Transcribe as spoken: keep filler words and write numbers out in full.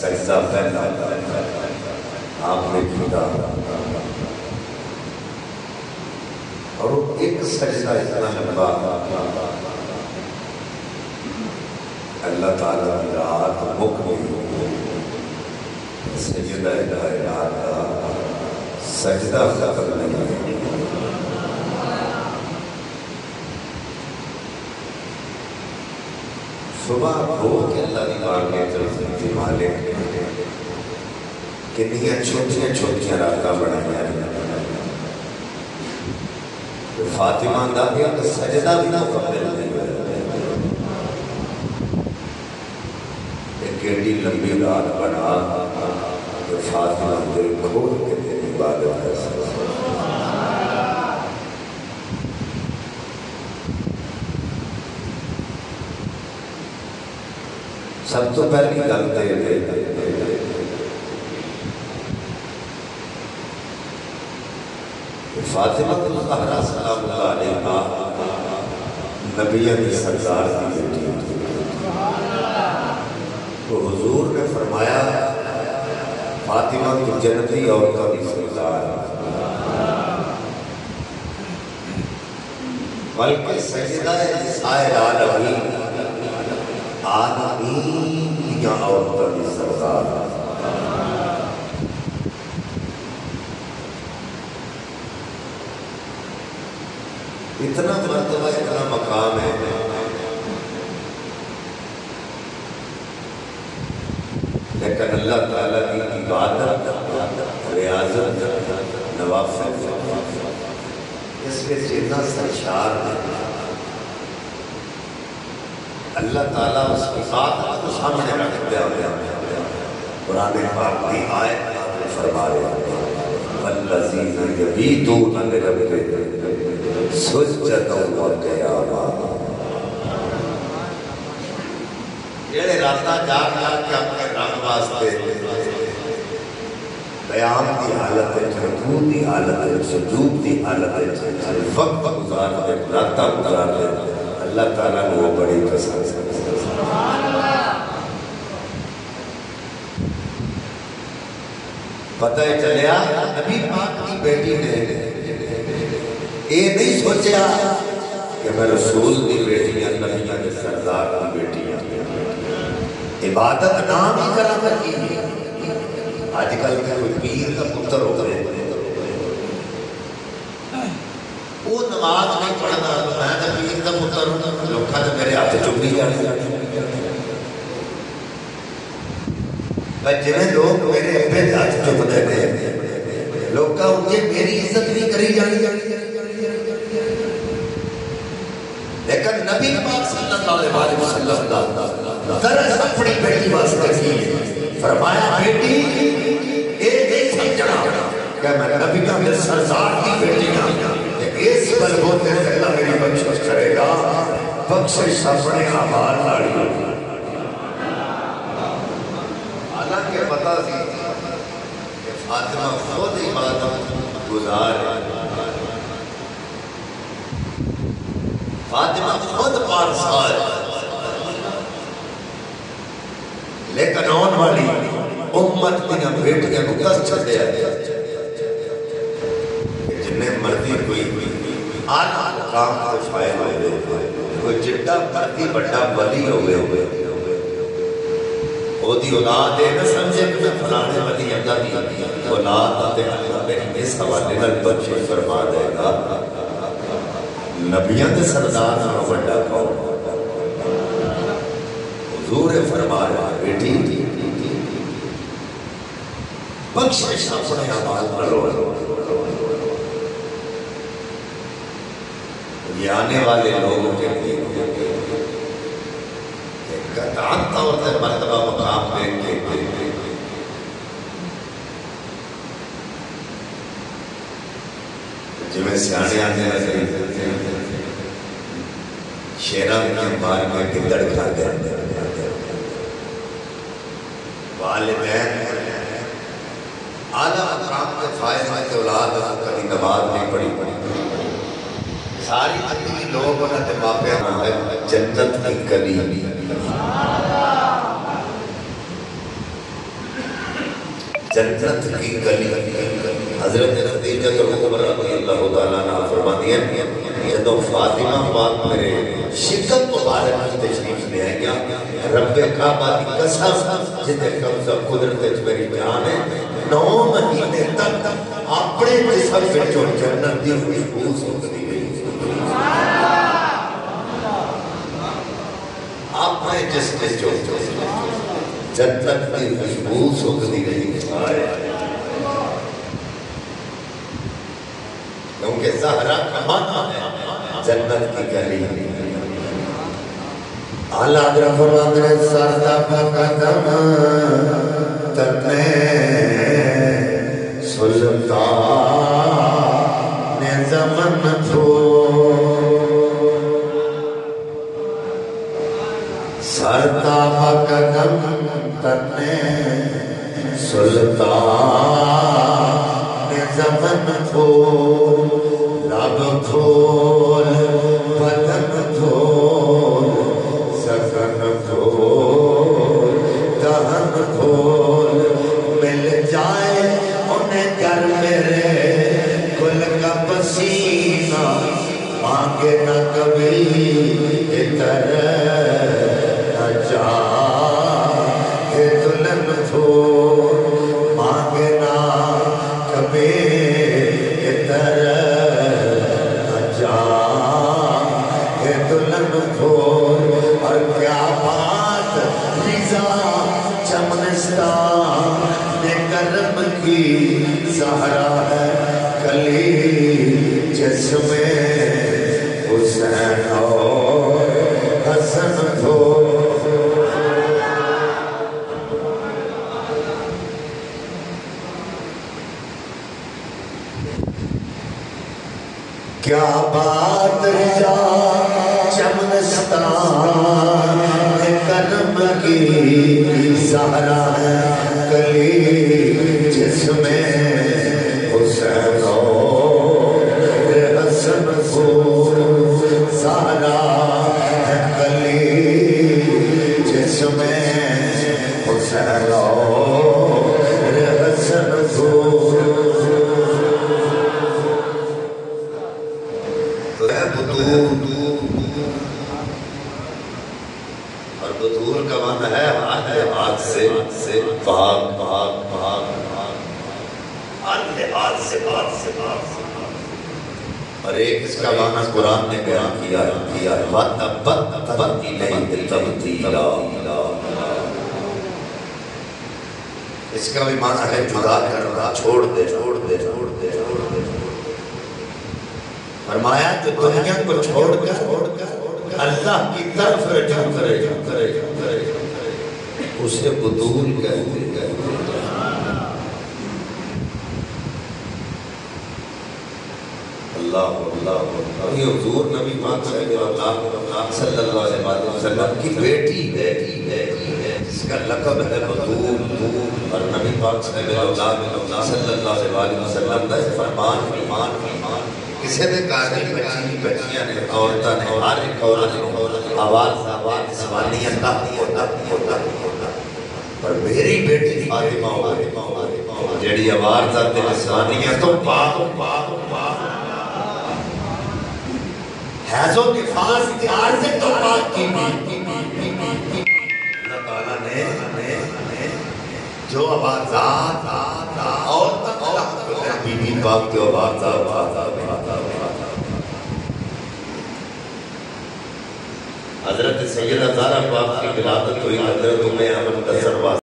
سجدہ پہلا آپ نے کیا، اور ایک سجدہ اتنا لمبا، اللہ تعالیٰ کی رات مکمل سجدہ کائنات کا سجدہ ختم نہیں۔ صبح رو کے اللہ کی بارگاہ میں مالک کنیاں چھوٹیاں چھوٹیاں راتاں بنائیاں، فاطمہ دا ایک سجدہ بھی مکمل نہیں ہوا، ایک ایڈی لمبی رات بنا کہ فاطمہ دل کھول کے تیری عبادت کر سکتا۔ سب تو پہلی گل دے دے فاطمہ الزہرا سلام اللہ علیہا نبیوں کی سردار کی بیٹی تو حضور نے فرمایا فاطمہ کی جنتی عورتوں کی سردار، بلکہ سجدہ نساء العالمین عالمین یا عورتوں کی سردار۔ اتنا مرتبہ اتنا مقام ہے، لیکن اللہ تعالیٰ کی عبادت، ریاضت، نوافل اس میں جتنا سرشار ہے، اللہ تعالیٰ اس کی ذات کو سامنے رکھ دیا گیا۔ قرآن پاک کی آیت فرما رہے ہیں والذین یبیتون لربہم سجداً وقیاما، جڑے راتاں جاگ جاگ کے اپنے رب واسطے قیام کی حالت ہے، رکوع کی حالت ہے، سجود کی حالت ہے، وقت گزارتے راتاں گزارتے، اللہ تعالیٰ کو وہ بڑی پسند ہے۔ پتہ چلیا نبی پاک کی بیٹی نے یہ نہیں سوچا کہ میں رسول کی بیٹیاں نبیاں کے سردار کی بیٹیاں عبادت نام ہی کرا کر کی۔ آج کل کے کوئی پیر کا پتر ہو گئے وہ نماز نہیں پڑھنا، میں تو پیر کا پتر ہوں، لوگوں نے میرے ہاتھ چکی جانے، جنہیں لوگ میرے ابے ہاتھ چکتے ہیں، لوگ ان میری عزت نہیں کری جانی۔ لیکن نبی پاک صلی اللہ علیہ وسلم درس اپنی بیٹی واسطے کی، فرمایا بیٹی اے نہیں سمجھنا کہ میں نبی کے سردار کی بیٹی ہوں، اس بلبوتے سے اللہ میری بخشش کرے گا، بخشش اپنے اعمال ناڑی ہوگی۔ حالانکہ پتہ سی کہ فاطمہ خود عبادت گزار ہے، فاطمہ خود پارسا ہے، لیکن آن والی امت دیا بیٹیاں کو کس چھتے ہیں جنہیں مردی کوئی آنا مقام کو فائل ہوئے، کوئی جڈا مردی بڑا ولی ہوئے ہوئے وہ دی اولاد ہے، نہ سمجھے کہ میں فلانے ولی اللہ دی اولاد آتے ہیں، اس حوالے نل بچے فرما دے گا نبیان کے سردار نہ بڑا قوم۔ حضور فرما رہا بیٹی بخشش اپنے اعمال کرو۔ یہ آنے والے لوگوں کے لیے قطعاً طور سے مرتبہ مقام دیکھ کے جمیں سیانے آنے لگے شیرہ میں بار میں گدڑ کھا گئے، والدین اعلیٰ مقام کے فائز میں کے اولاد کبھی نماز نہیں پڑھی پڑھی، ساری زندگی لوگ انہوں نے ماپے ہمیں جنت کی کلی جنت کی گلی حضرت خدیجہ کبریٰ رضی اللہ تعالیٰ عنہ فرماتی ہیں جدو فاطمہ پاک میرے شکم مبارک کی تشریف لے آئی گیا رب کعبہ کی قسم جتے قبضہ قدرت میری جان ہے نو مہینے تک اپنے جسم وچوں جنت دی خوشبو سونگدی گئی اپنے جسم وچوں جنت کی خوشبو سونگدی گئی کیونکہ زہرہ کا معنی ہے جنت کی گلی اللہ حضرت فرماتے ہیں سردا قدم تنے سلطان زمن تھو سردا قدم تنے سلطان زمن تھو لب کھول بدن کھول سکن کھول دہن کھول مل جائے انہیں کر میرے گل کا پسینہ مانگے نہ کبھی اتر نہ جا کہ دلن کھول مانگے نہ کبھی اتر اور کیا بات رضا چمنستان میں کرم کی زہرا ہے کلی جس میں حسین اور حسن تھو کیا بات رضا چمنستان میں کرم کی زہرا ہے کلی جس میں حسین اور حسن کو زہرا ہے کلی جس میں حسین اور حسن کو اور بطور کا معنی ہے ہاتھ سے پاک پاک پاک ہاتھ سے پاک سے پاک اور ایک اس کا معنی قرآن نے بیان کیا کیا وَتَبَتَّبَتْ إِلَيْهِ تَبْتِيلًا اس کا بھی معنی ہے جدا کرنا چھوڑ دے چھوڑ دے چھوڑ دے چھوڑ دے فرمایا کہ دنیا کو چھوڑ کر اللہ کی طرف رجوع کرے کرے اسے بطول کہتے ہیں اللہ اللہ یہ حضور نبی پاک صلی اللہ علیہ وسلم کی بیٹی ہے جس کا لقب ہے بطول اور نبی پاک صلی اللہ علیہ وسلم کا فرمان ایمان ایمان کسی نے کہا کہ بچی بچیاں نے عورتہ نے ہر ایک عورت نے آواز آواز زبانی اللہ ہوتا ہوتا پر میری بیٹی فاطمہ ہو جڑی آواز آتے زبانیاں تو پاک پاک پاک حیض و نفاس اتحار سے تو پاک کی اللہ تعالیٰ نے جو آوازات عورتہ اللہ بی بی پاک کی آوازات حضرت سیدہ زہرا پاک کی ولادت ہوئی حضرت ام ایمن کا سرواز